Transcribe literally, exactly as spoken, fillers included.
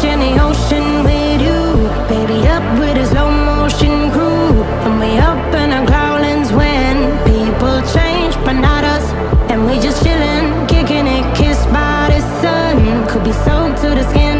in the ocean with you, baby, up with a slow motion crew. And we up in our growlings when people change, but not us. And we just chillin', kicking it, kissed by the sun. Could be soaked to the skin